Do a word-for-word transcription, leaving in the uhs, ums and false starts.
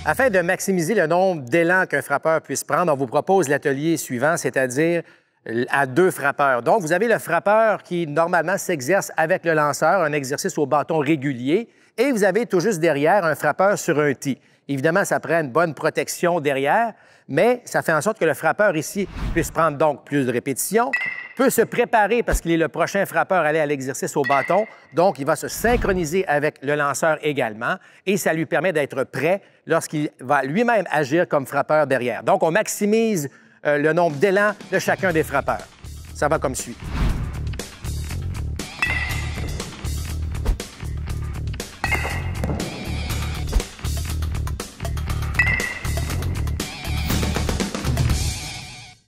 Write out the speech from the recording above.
Afin de maximiser le nombre d'élans qu'un frappeur puisse prendre, on vous propose l'atelier suivant, c'est-à-dire à deux frappeurs. Donc, vous avez le frappeur qui, normalement, s'exerce avec le lanceur, un exercice au bâton régulier, et vous avez tout juste derrière un frappeur sur un tee. Évidemment, ça prend une bonne protection derrière, mais ça fait en sorte que le frappeur ici puisse prendre donc plus de répétitions, peut se préparer parce qu'il est le prochain frappeur à aller à l'exercice au bâton, donc il va se synchroniser avec le lanceur également, et ça lui permet d'être prêt lorsqu'il va lui-même agir comme frappeur derrière. Donc, on maximise euh, le nombre d'élans de chacun des frappeurs. Ça va comme suit.